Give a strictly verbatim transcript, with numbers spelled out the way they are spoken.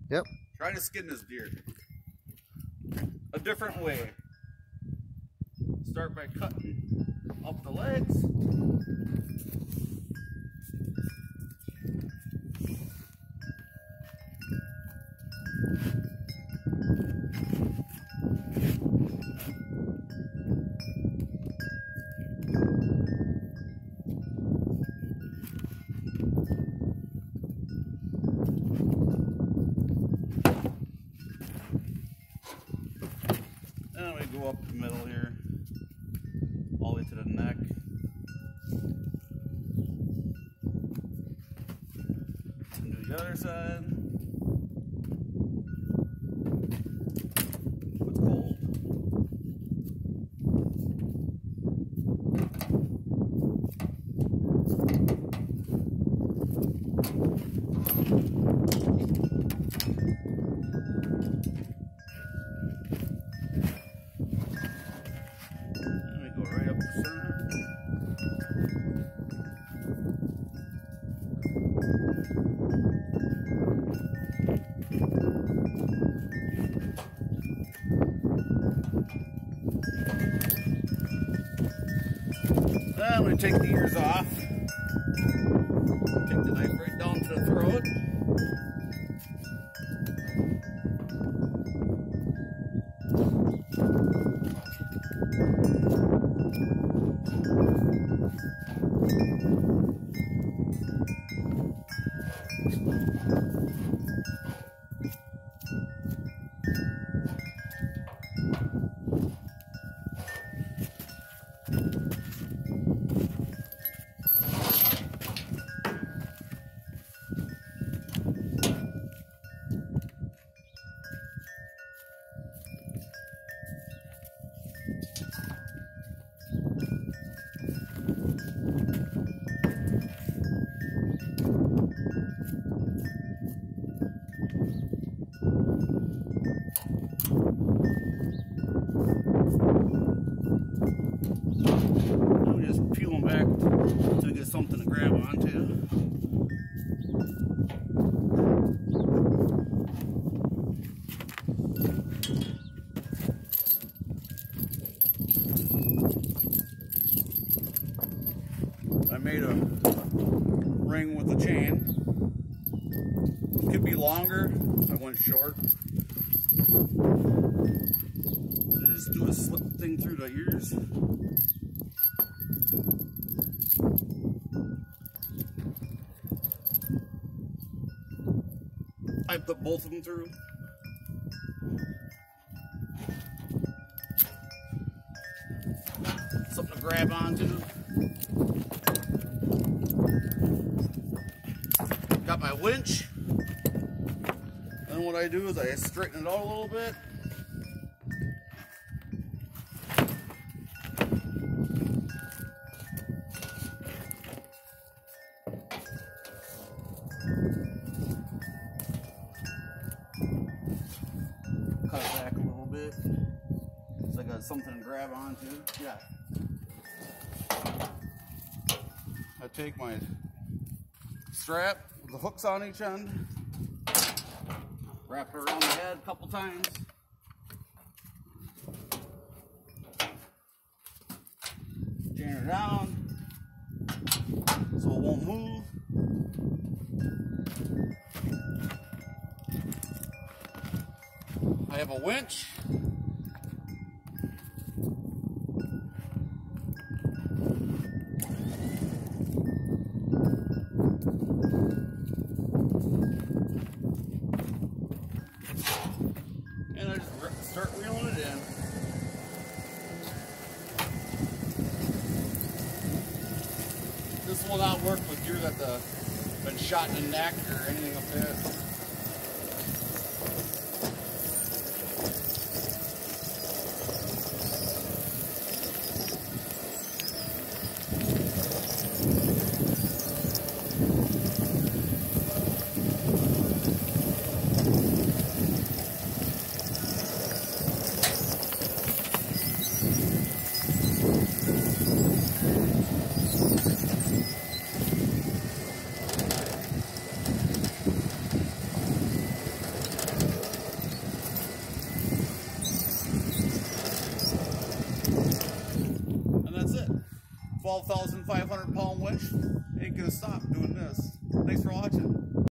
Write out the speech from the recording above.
Yep. Try to skin this deer a different way. Start by cutting up the legs. Then we go up the middle here, all the way to the neck. And do the other side. It's cold. Right up the center. Then I'm going to take the ears off. Take the knife right down to the throat. We just peel them back until we get something to grab onto. I made a ring with a chain. It could be longer. I went short. Just do a slip thing through the ears. I put both of them through. Something to grab onto. Got my winch. Then what I do is I straighten it out a little bit. Cut it back a little bit so I got something to grab onto. Yeah. I take my strap with the hooks on each end, wrap it around the head a couple times. Chain her down so it won't move. I have a winch. And I just start reeling it in. This will not work with deer that have been shot in the neck or anything like that. twelve thousand five hundred pound winch ain't gonna stop doing this. Thanks for watching.